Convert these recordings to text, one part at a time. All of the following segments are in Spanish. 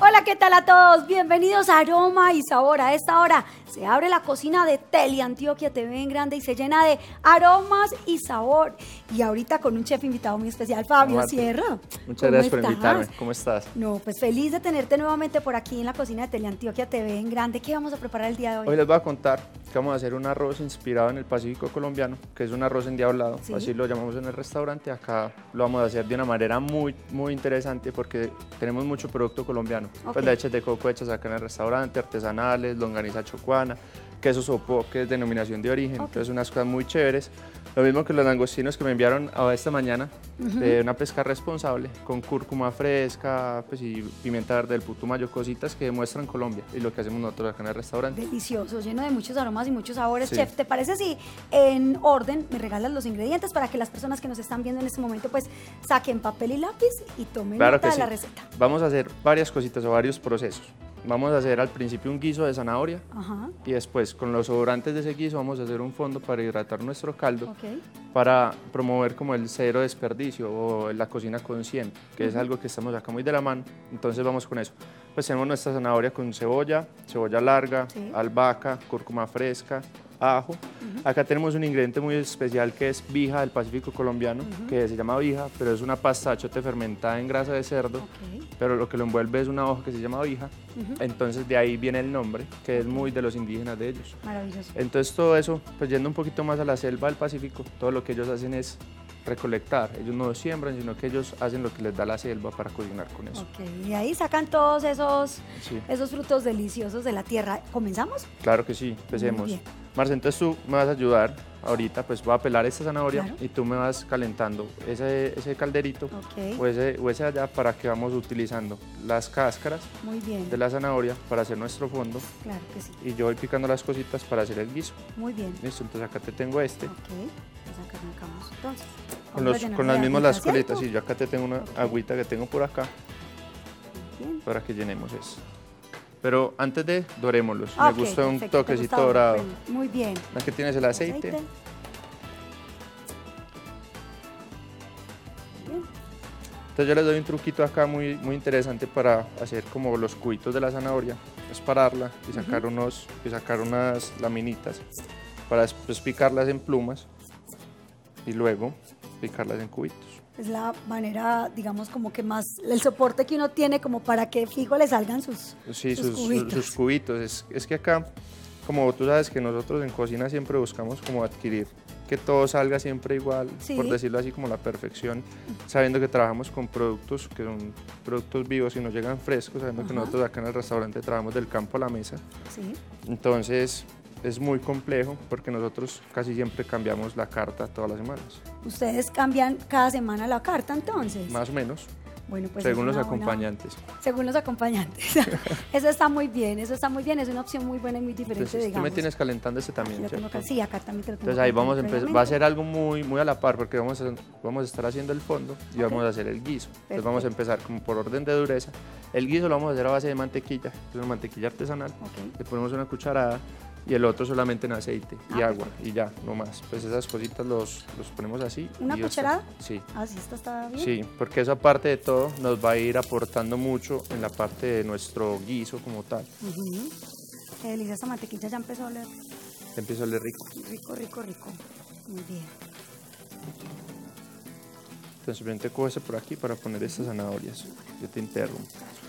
Hola, ¿qué tal a todos? Bienvenidos a Aroma y Sabor. A esta hora se abre la cocina de Teleantioquia TV en grande y se llena de aromas y sabor. Y ahorita con un chef invitado muy especial, Fabio Sierra. Muchas gracias por invitarme. ¿Cómo estás? No, pues feliz de tenerte nuevamente por aquí en la cocina de Teleantioquia TV en grande. ¿Qué vamos a preparar el día de hoy? Hoy les voy a contar que vamos a hacer un arroz inspirado en el Pacífico colombiano, que es un arroz endiablado, ¿sí? Así lo llamamos en el restaurante. Acá lo vamos a hacer de una manera muy interesante porque tenemos mucho producto colombiano. Okay. Pues leches de coco hechas acá en el restaurante, artesanales, longaniza chocuana, queso sopó, que es denominación de origen, entonces unas cosas muy chéveres. Lo mismo que los langostinos que me enviaron esta mañana, de una pesca responsable, con cúrcuma fresca, pues, y pimienta verde del Putumayo, cositas que demuestran Colombia y lo que hacemos nosotros acá en el restaurante. Delicioso, lleno de muchos aromas y muchos sabores. Sí. Chef, ¿te parece si en orden me regalas los ingredientes para que las personas que nos están viendo en este momento pues saquen papel y lápiz y tomen nota de la receta? Vamos a hacer varias cositas o varios procesos. Vamos a hacer al principio un guiso de zanahoria y después con los sobrantes de ese guiso vamos a hacer un fondo para hidratar nuestro caldo, para promover como el cero desperdicio o la cocina consciente, que es algo que estamos acá muy de la mano, entonces vamos con eso. Pues tenemos nuestra zanahoria con cebolla larga, albahaca, cúrcuma fresca, ajo. Acá tenemos un ingrediente muy especial que es vija del Pacífico colombiano, que se llama vija, pero es una pasta de achote fermentada en grasa de cerdo, pero lo que lo envuelve es una hoja que se llama vija, entonces de ahí viene el nombre, que es muy de los indígenas de ellos. Maravilloso. Entonces todo eso, pues yendo un poquito más a la selva del Pacífico, todo lo que ellos hacen es recolectar, ellos no lo siembran, sino que ellos hacen lo que les da la selva para cocinar con eso. Y ahí sacan todos esos frutos deliciosos de la tierra. ¿Comenzamos? Claro que sí, empecemos. Marce, entonces tú me vas a ayudar ahorita, pues voy a pelar esta zanahoria y tú me vas calentando ese calderito o ese allá para que vamos utilizando las cáscaras de la zanahoria para hacer nuestro fondo. Claro que sí. Y yo voy picando las cositas para hacer el guiso. Muy bien. Listo, entonces acá te tengo este. Pues acá arrancamos entonces. Con las mismas las colitas, y yo acá te tengo una agüita que tengo por acá para que llenemos eso. Pero antes de dorémoslos, me gusta un toquecito dorado. Muy bien. Aquí tienes el aceite. Entonces yo les doy un truquito acá muy interesante para hacer como los cubitos de la zanahoria, es pararla y sacar unas laminitas para después picarlas en plumas y luego picarlas en cubitos. Es la manera, digamos, como que más, el soporte que uno tiene como para que fijo le salgan sus cubitos. Sus cubitos. Es que acá, como tú sabes que nosotros en cocina siempre buscamos como adquirir que todo salga siempre igual, por decirlo así, como la perfección, sabiendo que trabajamos con productos que son productos vivos y nos llegan frescos, sabiendo que nosotros acá en el restaurante trabajamos del campo a la mesa. Entonces es muy complejo porque nosotros casi siempre cambiamos la carta todas las semanas. ¿Ustedes cambian cada semana la carta entonces? Más o menos. Bueno, pues según los acompañantes. Según los acompañantes. Eso está muy bien, es una opción muy buena y muy diferente, entonces, digamos. Tú me tienes calentando este también, ¿cierto? Sí, acá también te lo tengo. Entonces ahí vamos a empezar, va a ser algo muy a la par porque vamos a estar haciendo el fondo y vamos a hacer el guiso. Entonces vamos a empezar como por orden de dureza. El guiso lo vamos a hacer a base de mantequilla, es una mantequilla artesanal. Le ponemos una cucharada y el otro solamente en aceite y agua y ya, no más. Pues esas cositas los ponemos así. ¿Una cucharada? Sí. ¿Así está bien? Sí, porque eso aparte de todo nos va a ir aportando mucho en la parte de nuestro guiso como tal. Qué delicia, esta mantequilla ya empezó a oler. Empezó a oler rico. Rico. Muy bien. Entonces simplemente cógese por aquí para poner estas zanahorias. Yo te interrumpo.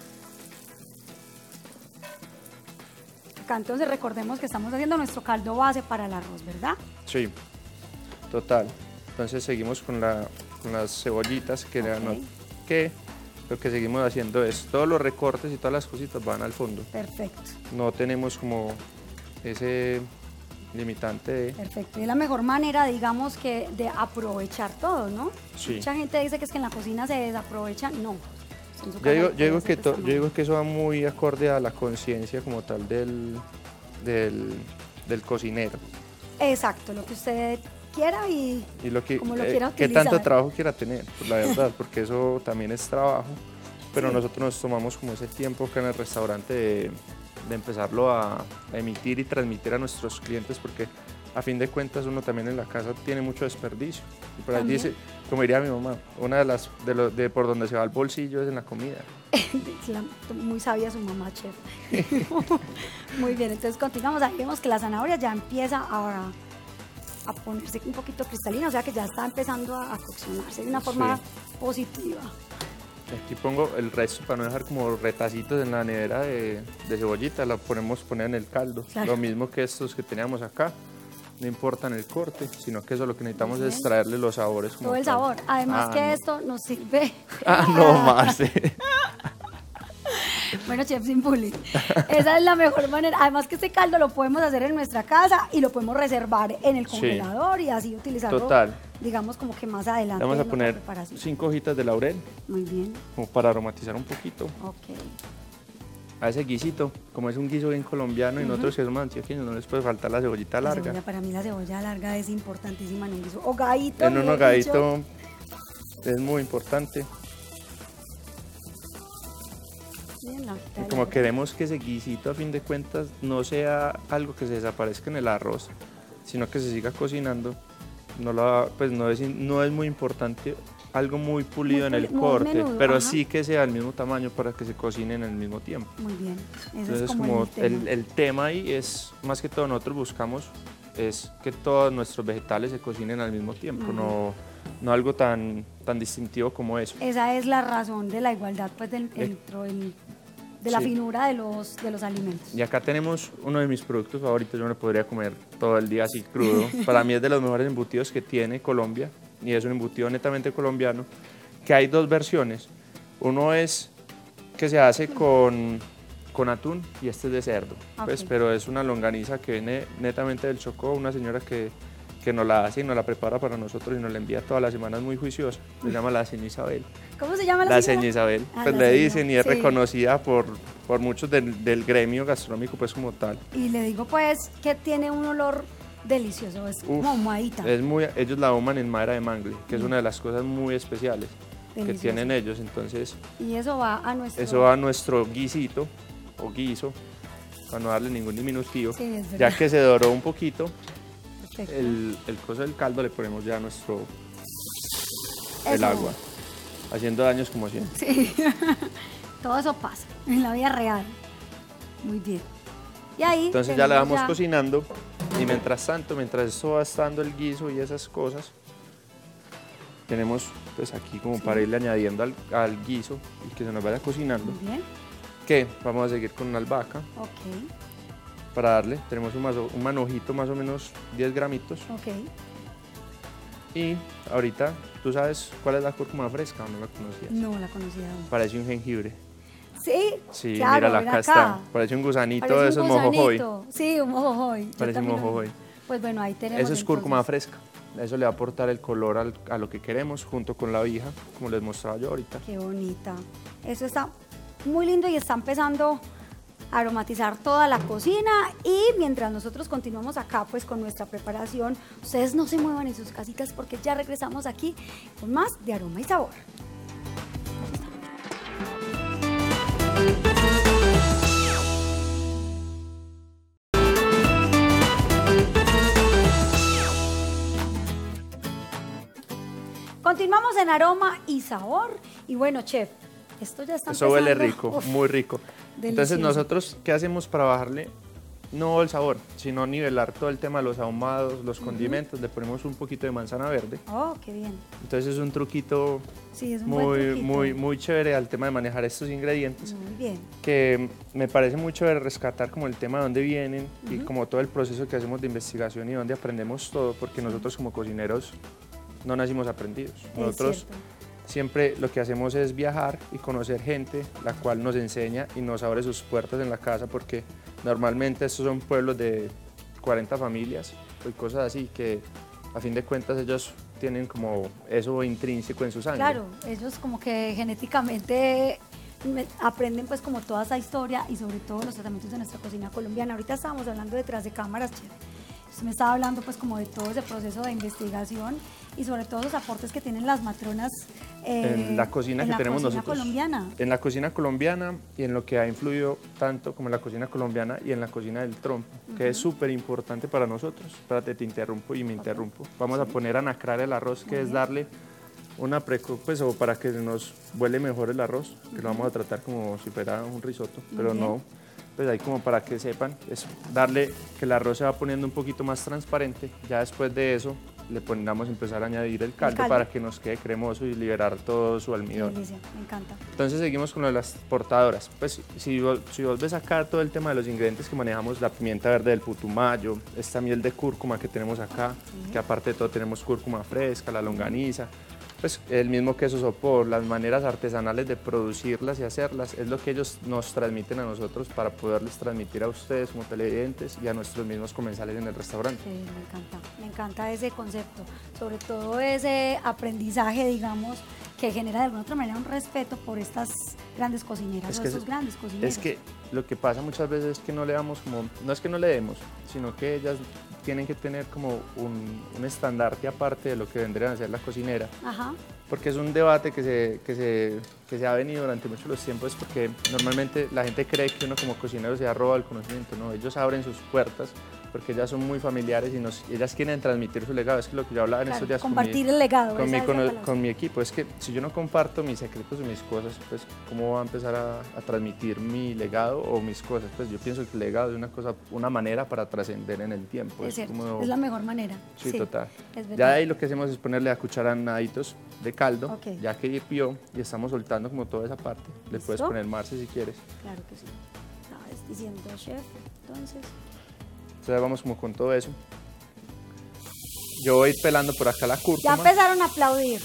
Acá entonces recordemos que estamos haciendo nuestro caldo base para el arroz, ¿verdad? Sí, total. Entonces seguimos con las cebollitas que lo que seguimos haciendo es todos los recortes y todas las cositas van al fondo. Perfecto. No tenemos como ese limitante de... Perfecto. Y es la mejor manera, digamos, que de aprovechar todo, ¿no? Sí. Mucha gente dice que es que en la cocina se desaprovecha. No. Yo digo que eso va muy acorde a la conciencia como tal del cocinero. Exacto, lo que usted quiera y como lo quiera utilizar. Qué tanto trabajo quiera tener, pues, la verdad, porque eso también es trabajo, pero nosotros nos tomamos como ese tiempo acá en el restaurante de empezarlo a emitir y transmitir a nuestros clientes, porque a fin de cuentas uno también en la casa tiene mucho desperdicio. Y por ahí dice, como diría mi mamá, una de por donde se va el bolsillo es en la comida. Muy sabia su mamá, chef. Muy bien, entonces continuamos. Ahí vemos que la zanahoria ya empieza a ponerse un poquito cristalina, o sea que ya está empezando a coccionarse de una forma positiva. Aquí pongo el resto para no dejar como retacitos en la nevera de cebollita, la podemos poner en el caldo. Claro. Lo mismo que estos que teníamos acá. No importa en el corte, sino que eso lo que necesitamos es traerle los sabores. Como todo el sabor. Además que esto nos sirve. No más. Bueno, chef, sin bullying. Esa es la mejor manera. Además que este caldo lo podemos hacer en nuestra casa y lo podemos reservar en el congelador y así utilizarlo. Digamos como que más adelante. Vamos a poner 5 hojitas de laurel. Muy bien. Como para aromatizar un poquito. Ok. A ese guisito, como es un guiso bien colombiano y nosotros que somos antioqueños, no les puede faltar la cebollita larga. Para mí la cebolla larga es importantísima en un guiso. Hogadito. En un hogadito es muy importante. Y como queremos que ese guisito a fin de cuentas no sea algo que se desaparezca en el arroz, sino que se siga cocinando, no es muy importante algo muy pulido en el corte, menudo, pero sí que sea del mismo tamaño para que se cocinen al mismo tiempo. Muy bien. Entonces es como el tema ahí es, más que todo nosotros buscamos, es que todos nuestros vegetales se cocinen al mismo tiempo, no algo tan distintivo como eso. Esa es la razón de la igualdad pues, dentro de la finura de los alimentos. Y acá tenemos uno de mis productos favoritos, yo me lo podría comer todo el día así crudo. Para mí es de los mejores embutidos que tiene Colombia, y es un embutido netamente colombiano, que hay 2 versiones. Uno es que se hace con atún y este es de cerdo, pues, pero es una longaniza que viene netamente del Chocó, una señora que nos la hace y nos la prepara para nosotros y nos la envía todas las semanas muy juiciosa. Se llama la señora Isabel. ¿Cómo se llama la señora Isabel? Pues le dicen y es reconocida por muchos del gremio gastronómico pues como tal. Y le digo pues que tiene un olor delicioso, es como ahumadita. Ellos la ahuman en madera de mangle, que es una de las cosas muy especiales que tienen ellos, entonces. Y eso va a nuestro guisito o guiso, para no darle ningún diminutivo, ya que se doró un poquito. El coso del caldo le ponemos ya el agua, haciendo daños como siempre. Sí, todo eso pasa en la vida real. Muy bien. Y ahí entonces ya la vamos cocinando y mientras tanto, mientras esto va estando el guiso y esas cosas, tenemos pues aquí como para irle añadiendo al guiso y que se nos vaya cocinando. Muy bien. Que vamos a seguir con una albahaca. Ok. Para darle, tenemos un manojito más o menos 10 gramitos. Ok. Y ahorita, ¿tú sabes cuál es la cúrcuma fresca o no la conocías? No la conocía. Parece un jengibre. Sí, sí, claro, mira, acá está. Parece un gusanito de esos mojojoy. Sí, un mojojoy. Parece un mojojoy. Pues bueno, ahí tenemos. Eso es cúrcuma fresca. Eso le va a aportar el color a lo que queremos, junto con la vija, como les mostraba yo ahorita. Qué bonita. Eso está muy lindo y está empezando a aromatizar toda la cocina. Y mientras nosotros continuamos acá pues con nuestra preparación, ustedes no se muevan en sus casitas porque ya regresamos aquí con más de Aroma y Sabor. Continuamos en Aroma y Sabor. Y bueno, chef, esto ya está empezando. Eso huele rico, muy rico. Delicioso. Entonces nosotros, ¿qué hacemos para bajarle? No el sabor, sino nivelar todo el tema de los ahumados, los condimentos. Le ponemos un poquito de manzana verde. Oh, qué bien. Entonces es un truquito muy chévere al tema de manejar estos ingredientes. Muy bien. Que me parece muy chévere rescatar como el tema de dónde vienen y como todo el proceso que hacemos de investigación y dónde aprendemos todo, porque nosotros como cocineros no nacimos aprendidos. Nosotros siempre lo que hacemos es viajar y conocer gente, la cual nos enseña y nos abre sus puertas en la casa, porque normalmente estos son pueblos de 40 familias y cosas así, que a fin de cuentas ellos tienen como eso intrínseco en su sangre. Claro, ellos como que genéticamente aprenden pues como toda esa historia y sobre todo los tratamientos de nuestra cocina colombiana. Ahorita estábamos hablando detrás de cámaras, chef, Usted me estaba hablando pues como de todo ese proceso de investigación y sobre todo los aportes que tienen las matronas en la cocina que tenemos nosotros. Colombiana. En la cocina colombiana y en lo que ha influido tanto como en la cocina colombiana y en la cocina del trompo, que es súper importante para nosotros. Espérate, te interrumpo y me interrumpo. Vamos a poner a nacrar el arroz, que es darle una pues o para que nos huele mejor el arroz, que lo vamos a tratar como si fuera un risotto, pero no, pues ahí como para que sepan, es darle que el arroz se va poniendo un poquito más transparente. Ya después de eso le vamos a empezar a añadir el caldo para que nos quede cremoso y liberar todo su almidón. Delicia, me encanta. Entonces seguimos con lo de las portadoras. Pues si vos ves acá todo el tema de los ingredientes que manejamos, la pimienta verde del putumayo, esta miel de cúrcuma que tenemos acá, que aparte de todo tenemos cúrcuma fresca, la longaniza, pues el mismo queso sopor, las maneras artesanales de producirlas y hacerlas, es lo que ellos nos transmiten a nosotros para poderles transmitir a ustedes como televidentes y a nuestros mismos comensales en el restaurante. Sí, me encanta ese concepto, sobre todo ese aprendizaje, digamos, que genera de alguna otra manera un respeto por estas grandes cocineras, estos grandes cocineros. Es que lo que pasa muchas veces es que no le damos como, no es que no le demos, sino que ellas tienen que tener como un estandarte aparte de lo que vendrían a ser la cocinera. Ajá. Porque es un debate que se ha venido durante muchos los tiempos, porque normalmente la gente cree que uno como cocinero se ha robado el conocimiento, ¿no? Ellos abren sus puertas porque ellas son muy familiares y ellas quieren transmitir su legado. Es que lo que yo hablaba en estos días compartir el legado, con mi equipo, es que si yo no comparto mis secretos y mis cosas, pues ¿cómo va a empezar a transmitir mi legado o mis cosas? Pues yo pienso que el legado es una manera para trascender en el tiempo. Es cierto, es la mejor manera. Sí, total. Ya de ahí lo que hacemos es ponerle a cucharanaditos de caldo, ya que hirvió y estamos soltando como toda esa parte. Le puedes poner marce si quieres. Claro que sí. Estabas diciendo, chef, entonces vamos como con todo eso. Yo voy pelando por acá la cúrcuma. Ya empezaron a aplaudir.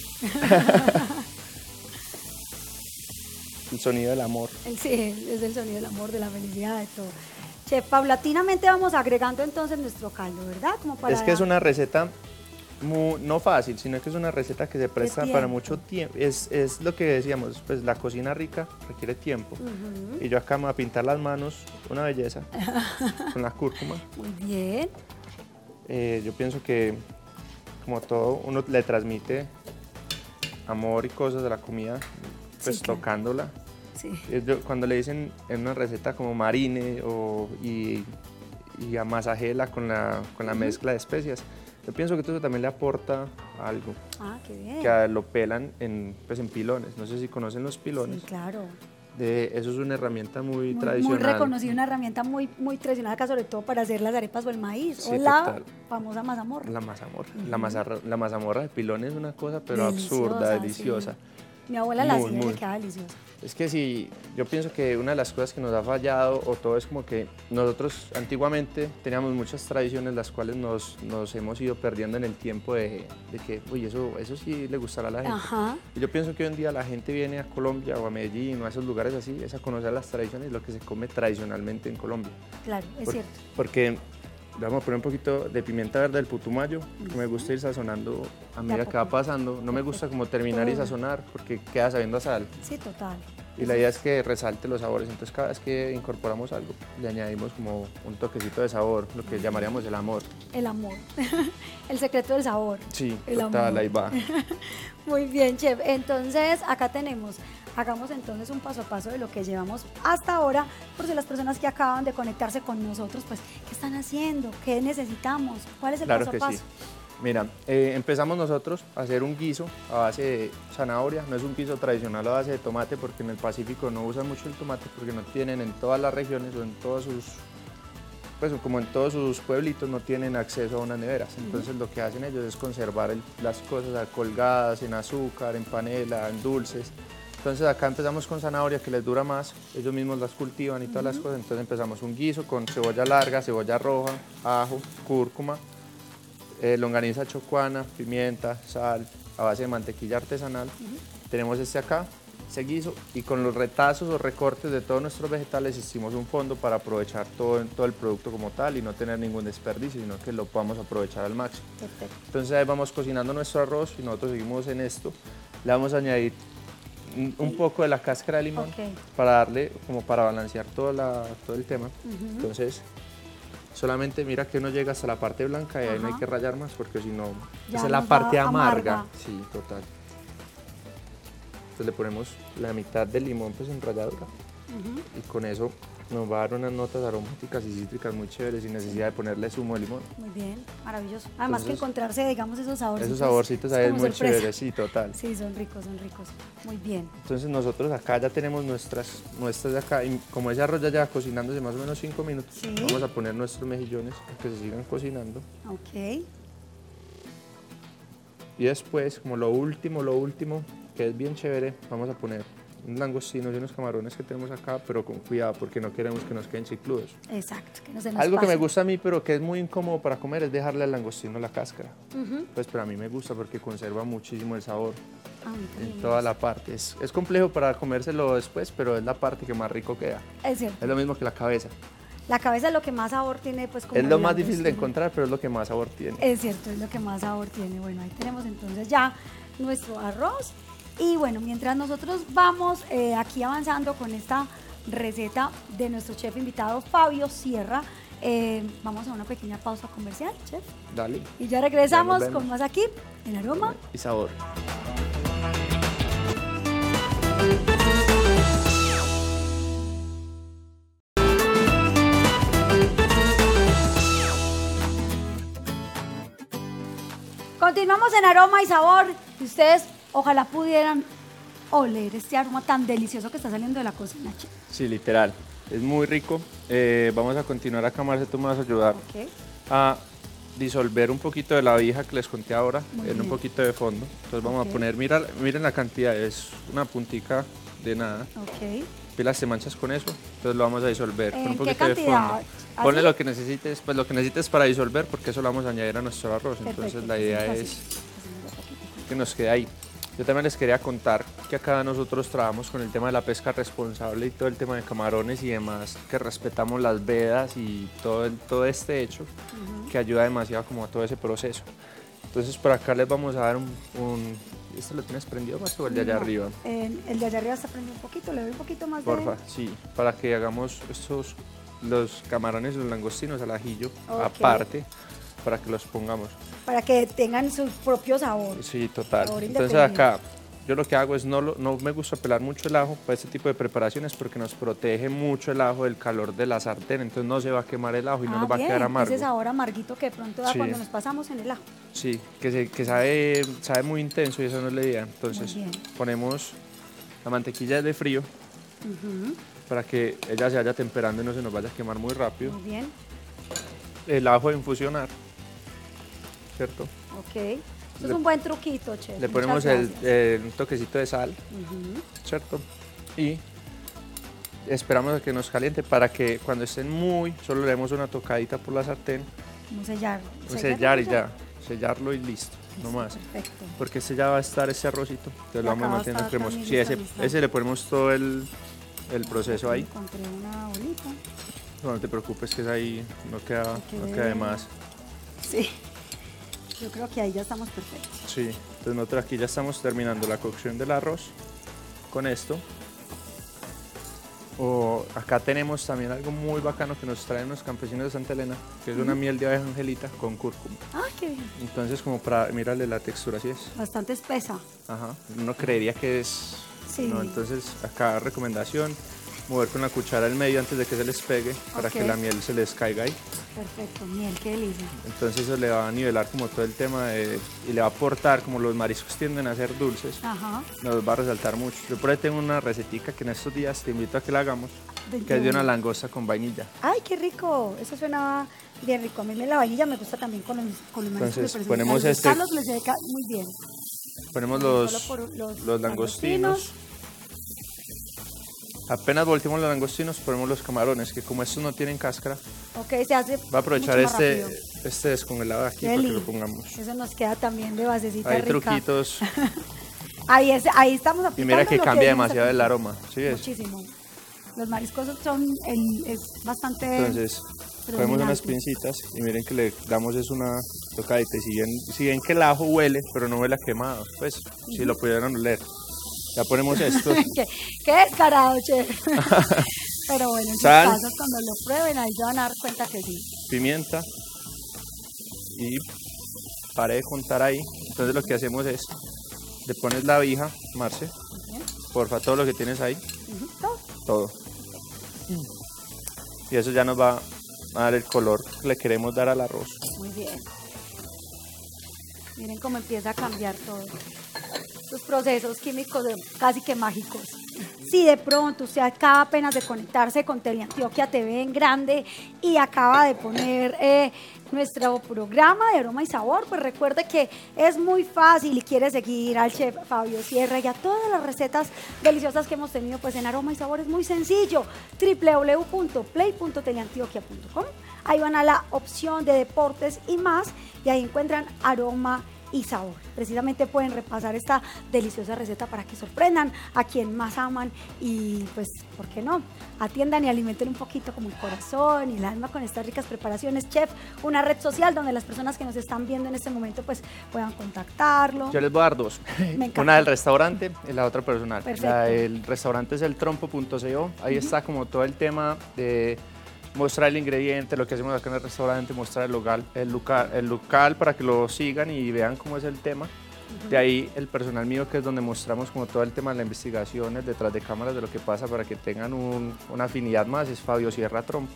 El sonido del amor. Sí, es el sonido del amor, de la felicidad, de todo. Chef, paulatinamente vamos agregando entonces nuestro caldo, ¿verdad? Como para es que es una receta no fácil, sino que es una receta que se presta para mucho tiempo. Es lo que decíamos, pues la cocina rica requiere tiempo. Y yo acá me voy a pintar las manos, una belleza, con la cúrcuma. Muy bien. Yo pienso que, como todo, uno le transmite amor y cosas de la comida, pues sí, tocándola. Sí. Cuando le dicen en una receta como marine y amasajela con la mezcla de especias, yo pienso que eso también le aporta algo. Ah, qué bien. Que lo pelan en pilones. No sé si conocen los pilones. Sí, claro. Eso es una herramienta muy tradicional. Muy reconocida, una herramienta muy tradicional acá, sobre todo para hacer las arepas o el maíz. Sí, o la famosa mazamorra. La mazamorra. La mazamorra de pilones es una cosa, pero absurda, deliciosa. Sí. Mi abuela la hacía y le quedaba deliciosa. Es que sí, yo pienso que una de las cosas que nos ha fallado o todo es como que nosotros antiguamente teníamos muchas tradiciones las cuales nos hemos ido perdiendo en el tiempo de que, uy, eso sí le gustará a la gente. Ajá. Y yo pienso que hoy en día la gente viene a Colombia o a Medellín o a esos lugares así, es a conocer las tradiciones, lo que se come tradicionalmente en Colombia. Claro, es cierto. Porque le vamos a poner un poquito de pimienta verde del putumayo, que me gusta ir sazonando a medida que va pasando. No me gusta como terminar y sazonar porque queda sabiendo a sal. Sí, total. Y la idea es que resalte los sabores, entonces cada vez que incorporamos algo le añadimos como un toquecito de sabor, lo que llamaríamos el amor. El amor, el secreto del sabor. Sí, total, ahí va. Muy bien, chef. Entonces acá tenemos, hagamos entonces un paso a paso de lo que llevamos hasta ahora, por si las personas que acaban de conectarse con nosotros, pues, ¿qué están haciendo? ¿Qué necesitamos? ¿Cuál es el paso a paso? Sí. Mira, empezamos nosotros a hacer un guiso a base de zanahoria, no es un guiso tradicional a base de tomate porque en el Pacífico no usan mucho el tomate porque no tienen en todas las regiones o en todos sus, pues como en todos sus pueblitos no tienen acceso a unas neveras, entonces lo que hacen ellos es conservar las cosas colgadas en azúcar, en panela, en dulces. Entonces acá empezamos con zanahoria que les dura más, ellos mismos las cultivan y todas las cosas, entonces empezamos un guiso con cebolla larga, cebolla roja, ajo, cúrcuma, longaniza chocuana, pimienta, sal, a base de mantequilla artesanal. Tenemos acá, ese guiso, y con los retazos o recortes de todos nuestros vegetales hicimos un fondo para aprovechar todo el producto como tal y no tener ningún desperdicio, sino que lo podamos aprovechar al máximo. Perfecto. Entonces ahí vamos cocinando nuestro arroz y nosotros seguimos en esto. Le vamos a añadir un poco de la cáscara de limón para darle, como para balancear todo el tema. Entonces Solamente mira que uno llega hasta la parte blanca y ahí no hay que rallar más porque si no, ya esa es la parte amarga. amarga. Sí, total. Entonces le ponemos la mitad del limón pues en ralladura y con eso nos va a dar unas notas aromáticas y cítricas muy chéveres sin necesidad de ponerle zumo de limón. Muy bien, maravilloso. Además que encontrarse, digamos, esos saborcitos. Esos saborcitos ahí es muy sorpresa. chévere, sí, total. Sí, son ricos, son ricos. Muy bien. Entonces nosotros acá ya tenemos nuestras de acá, y como ese arroz ya lleva cocinándose más o menos 5 minutos, vamos a poner nuestros mejillones para que se sigan cocinando. Ok. Y después, como lo último, que es bien chévere, vamos a poner unos langostinos y unos camarones que tenemos acá, pero con cuidado porque no queremos que nos queden chicludos. Exacto, que no se nos Algo pase. que me gusta a mí, pero que es muy incómodo para comer, es dejarle al langostino la cáscara. Pues pero a mí me gusta porque conserva muchísimo el sabor en toda la parte. Es complejo para comérselo después, pero es la parte que más rico queda. Es cierto. Es lo mismo que la cabeza. La cabeza es lo que más sabor tiene, pues como Es lo el más difícil de langostino. encontrar, pero es lo que más sabor tiene. Es cierto, es lo que más sabor tiene. Bueno, ahí tenemos entonces ya nuestro arroz. Y bueno, mientras nosotros vamos aquí avanzando con esta receta de nuestro chef invitado Fabio Sierra, vamos a una pequeña pausa comercial, chef. Dale. Y ya regresamos Ya nos vemos. con más aquí en Aroma Y sabor. Continuamos en Aroma y Sabor. Y ustedes ojalá pudieran oler este aroma tan delicioso que está saliendo de la cocina, chef. Sí, literal. Es muy rico. Vamos a continuar acá, Marce, tú me vas a ayudar Ok. a disolver un poquito de la vija que les conté ahora Muy en bien. un poquito de fondo. Entonces vamos a poner, miren la cantidad, es una puntica de nada. Ok. Pilas te manchas con eso, entonces lo vamos a disolver con un ¿En qué poquito de cantidad? fondo. ¿Así? Ponle lo que necesites, pues lo que necesites para disolver porque eso lo vamos a añadir a nuestro arroz. Entonces Perfecto, la idea así, es así, así, que nos quede ahí. Yo también les quería contar que acá nosotros trabajamos con el tema de la pesca responsable y todo el tema de camarones y demás, que respetamos las vedas y todo este hecho que ayuda demasiado como a todo ese proceso. Entonces por acá les vamos a dar ¿este lo tienes prendido más o el de allá arriba? El de allá arriba está prendido un poquito, le doy un poquito más Porfa, sí, para que hagamos los camarones y los langostinos al ajillo Ok. aparte, para que los pongamos. para que tengan su propio sabor. Sí, total. Sabor Entonces independiente. acá yo lo que hago es no me gusta pelar mucho el ajo para este tipo de preparaciones porque nos protege mucho el ajo del calor de la sartén, entonces no se va a quemar el ajo y no nos va a bien, quedar amargo. ese sabor amarguito que de pronto da Sí. cuando nos pasamos en el ajo. Sí, que sabe muy intenso y eso no es la idea. Entonces Muy bien. ponemos la mantequilla de frío para que ella se vaya temperando y no se nos vaya a quemar muy rápido. Muy bien, El ajo a infusionar, ¿cierto? ok. Eso es un buen truquito, chef. Le Muchas ponemos gracias. un toquecito de sal, ¿cierto? Y esperamos a que nos caliente para que cuando estén solo le demos una tocadita por la sartén, Vamos a sellar. sellar y ya, sellarlo y listo, no más. Perfecto. Porque este ya va a estar ese arrocito, entonces Y lo vamos acá va a manteniendo estar cremoso. también Sí, listo. ese le ponemos todo el proceso ahí. Encontré una bolita. No te preocupes que es ahí, no queda de más. Sí. Yo creo que ahí ya estamos perfectos. Sí, entonces nosotros aquí ya estamos terminando la cocción del arroz con esto. Acá tenemos también algo muy bacano que nos traen los campesinos de Santa Elena, que es una miel de abeja angelita con cúrcuma. ¡Ay, qué bien! Entonces como para, mírale la textura, así es. Bastante espesa. Ajá, uno creería que es... Sí. No, entonces acá recomendación, mover con la cuchara el medio antes de que se les pegue para Ok. que la miel se les caiga ahí. Perfecto, miel, qué delicia. Entonces eso le va a nivelar como todo el tema y le va a aportar, como los mariscos tienden a ser dulces, Ajá. nos va a resaltar mucho. Yo por ahí tengo una recetica que en estos días te invito a que la hagamos, ¿De que es de una qué? langosta con vainilla. ¡Ay, qué rico! Eso suena bien rico. A mí la vainilla me gusta también con los mariscos. Entonces, me parece ponemos muy rico. este- Carlos les dedica muy bien. Ponemos Solo los por langostinos. langostinos. Apenas volteamos los langostinos, ponemos los camarones, que como estos no tienen cáscara, Ok, se hace va a aprovechar mucho más este rápido. descongelado de aquí Deli. para que lo pongamos. Eso nos queda también de basecita Hay rica. truquitos Ahí estamos y aplicando mira que lo cambia vimos demasiado aquí. el aroma, ¿sí ves? Muchísimo. Los mariscos es bastante Entonces, cogemos unas predominante. pincitas y miren que le damos es una tocadita. Y si ven que el ajo huele, pero no huele a quemado, pues si lo pudieran oler. Ya ponemos esto. qué descarado, chef. Pero bueno, en sus Sal. casas cuando lo prueben ahí se van a dar cuenta que sí. pimienta y pare de contar ahí. Entonces lo que hacemos es, le pones la vija, Marce, porfa, todo lo que tienes ahí, todo. Y eso ya nos va a dar el color que le queremos dar al arroz. Muy bien. Miren cómo empieza a cambiar todo. Estos procesos químicos casi que mágicos. Si de pronto usted acaba apenas de conectarse con Teleantioquia TV en grande y acaba de poner nuestro programa de Aroma y Sabor, pues recuerde que es muy fácil y quiere seguir al chef Fabio Sierra y a todas las recetas deliciosas que hemos tenido pues en Aroma y Sabor. Es muy sencillo, www.play.teleantioquia.com. Ahí van a la opción de deportes y más y ahí encuentran Aroma y Sabor. Precisamente pueden repasar esta deliciosa receta para que sorprendan a quien más aman y pues, ¿por qué no? Atiendan y alimenten un poquito como el corazón y el alma con estas ricas preparaciones. Chef, una red social donde las personas que nos están viendo en este momento pues puedan contactarlo. Yo les voy a dar dos. Una del restaurante y la otra personal. Perfecto. El restaurante es eltrompo.co. Ahí está como todo el tema de mostrar el ingrediente, lo que hacemos acá en el restaurante, mostrar el local para que lo sigan y vean cómo es el tema. De ahí el personal mío, que es donde mostramos como todo el tema de las investigaciones detrás de cámaras de lo que pasa para que tengan una afinidad más, es Fabio Sierra Trompo.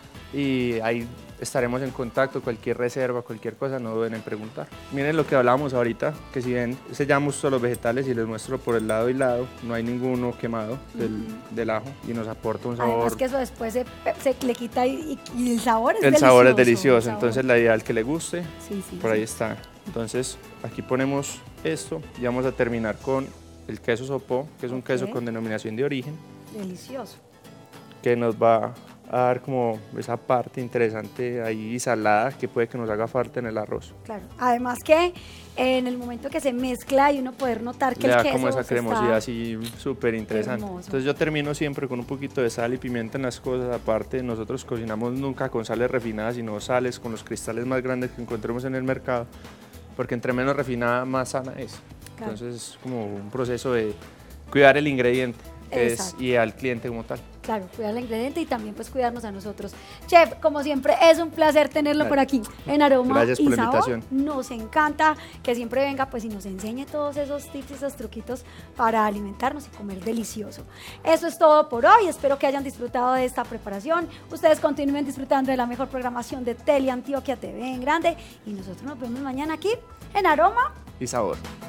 Y ahí estaremos en contacto, cualquier reserva, cualquier cosa, no duden en preguntar. Miren lo que hablábamos ahorita, que si ven, sellamos todos los vegetales y les muestro por el lado y lado, no hay ninguno quemado del ajo y nos aporta un sabor. Además que eso después se le quita y el sabor es delicioso. El sabor es delicioso, entonces la idea al que le guste, por ahí sí. está. Entonces aquí ponemos esto y vamos a terminar con el queso sopó, que es un queso con denominación de origen. Delicioso. Que nos va a dar como esa parte interesante ahí salada que puede que nos haga falta en el arroz. Claro, además que en el momento que se mezcla y uno poder notar que le da el queso como esa cremosidad está así súper interesante. Entonces yo termino siempre con un poquito de sal y pimienta en las cosas. Aparte, nosotros cocinamos nunca con sales refinadas, sino sales con los cristales más grandes que encontremos en el mercado, porque entre menos refinada, más sana es. Claro. Entonces es como un proceso de cuidar el ingrediente y al cliente como tal. Claro, cuidar el ingrediente y también pues cuidarnos a nosotros. Chef, como siempre es un placer tenerlo por aquí en Aroma Gracias y por la Sabor. invitación. Nos encanta que siempre venga pues y nos enseñe todos esos tips y esos truquitos para alimentarnos y comer delicioso. Eso es todo por hoy, espero que hayan disfrutado de esta preparación. Ustedes continúen disfrutando de la mejor programación de Teleantioquia TV en grande y nosotros nos vemos mañana aquí en Aroma y Sabor.